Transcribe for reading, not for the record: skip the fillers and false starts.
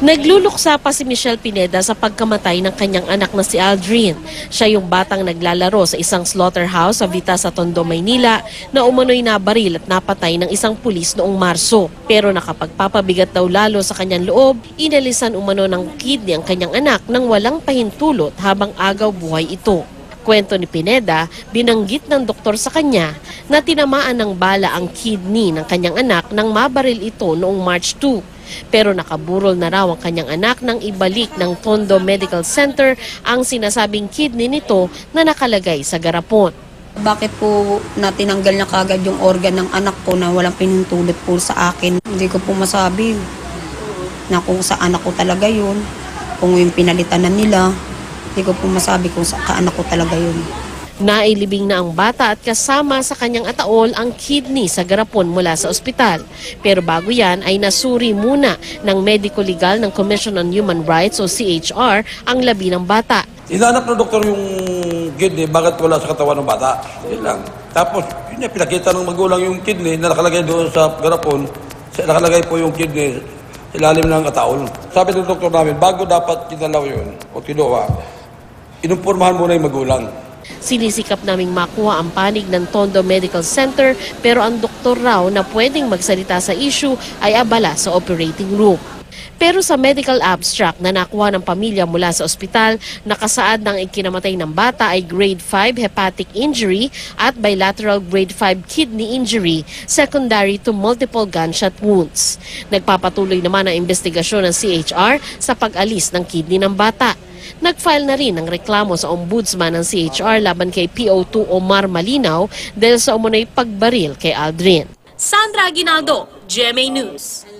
Nagluluksa pa si Michelle Pineda sa pagkamatay ng kanyang anak na si Aldrin. Siya yung batang naglalaro sa isang slaughterhouse sa Vita sa Tondo, Maynila na umano'y nabaril at napatay ng isang pulis noong Marso. Pero nakapagpapabigat daw lalo sa kanyang loob, inalisan umano ng kidney ang kanyang anak nang walang pahintulot habang agaw buhay ito. Kwento ni Pineda, binanggit ng doktor sa kanya na tinamaan ng bala ang kidney ng kanyang anak nang mabaril ito noong March 2. Pero nakaburol na raw ang kanyang anak nang ibalik ng Tondo Medical Center ang sinasabing kidney nito na nakalagay sa garapon. Bakit po na tinanggal na kagad yung organ ng anak ko na walang pinintulot po sa akin? Hindi ko po masabi na kung sa anak ko talaga yun, kung yung pinalitan na nila. Hindi ko po masabi kung sa kaanak ko talaga yun. Nailibing na ang bata at kasama sa kanyang ataol ang kidney sa garapon mula sa ospital. Pero bago yan ay nasuri muna ng Medico Legal ng Commission on Human Rights o CHR ang labi ng bata. Hinanap ng doktor yung kidney, bakit wala sa katawan ng bata. Yun lang. Tapos, yun yung pinakita ng magulang yung kidney na nakalagay doon sa garapon. Nakalagay po yung kidney sa ilalim ng ataol. Sabi ng doktor namin, bago dapat kinalaw yun o kinuha, inumpurmahan muna yung magulang. Sinisikap naming makuha ang panig ng Tondo Medical Center pero ang doktor raw na pwedeng magsalita sa issue ay abala sa operating room. Pero sa medical abstract na nakuha ng pamilya mula sa ospital, nakasaad ng ikinamatay ng bata ay grade 5 hepatic injury at bilateral grade 5 kidney injury secondary to multiple gunshot wounds. Nagpapatuloy naman ang investigasyon ng CHR sa pag-alis ng kidney ng bata. Nag-file na rin ng reklamo sa ombudsman ng CHR laban kay PO2 Omar Malinaw dahil sa umunoy pagbaril kay Aldrin. Sandra Aguinaldo, GMA News.